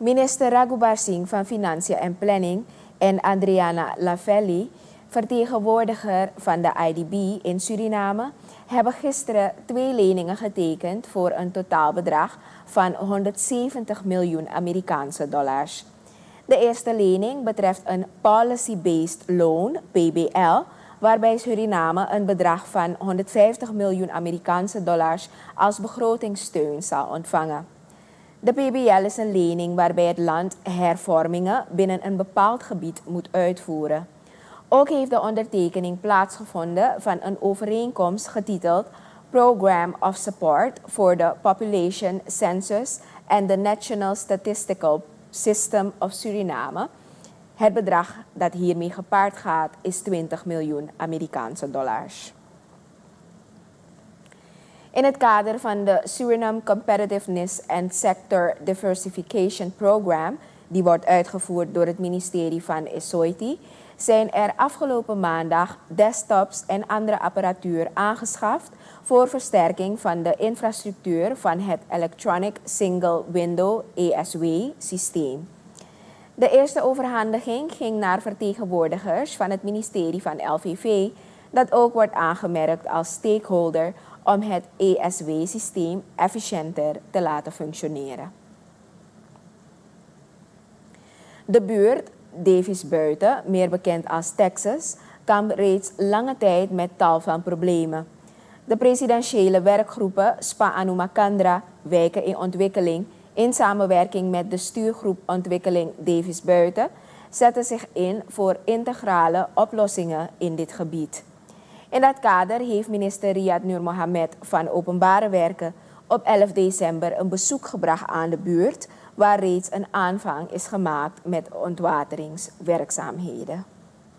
Minister Raghubar Singh van Financiën en Planning en Adriana Lavelli, vertegenwoordiger van de IDB in Suriname, hebben gisteren 2 leningen getekend voor een totaalbedrag van 170 miljoen Amerikaanse dollars. De eerste lening betreft een Policy-Based Loan, PBL, waarbij Suriname een bedrag van 150 miljoen Amerikaanse dollars als begrotingssteun zal ontvangen. De PBL is een lening waarbij het land hervormingen binnen een bepaald gebied moet uitvoeren. Ook heeft de ondertekening plaatsgevonden van een overeenkomst getiteld Program of Support for the Population Census and the National Statistical System of Suriname. Het bedrag dat hiermee gepaard gaat is 20 miljoen Amerikaanse dollars. In het kader van de Suriname Competitiveness and Sector Diversification Program, die wordt uitgevoerd door het ministerie van SOITI, zijn er afgelopen maandag desktops en andere apparatuur aangeschaft voor versterking van de infrastructuur van het Electronic Single Window ESW-systeem. De eerste overhandiging ging naar vertegenwoordigers van het ministerie van LVV, dat ook wordt aangemerkt als stakeholder om het ESW-systeem efficiënter te laten functioneren. De buurt Davis Buiten, meer bekend als Texas, kampt reeds lange tijd met tal van problemen. De presidentiële werkgroepen SPA-Anumakandra, Wijken in Ontwikkeling, in samenwerking met de stuurgroep Ontwikkeling Davis Buiten, zetten zich in voor integrale oplossingen in dit gebied. In dat kader heeft minister Riyad Nur Mohammed van Openbare Werken op 11 december een bezoek gebracht aan de buurt, waar reeds een aanvang is gemaakt met ontwateringswerkzaamheden.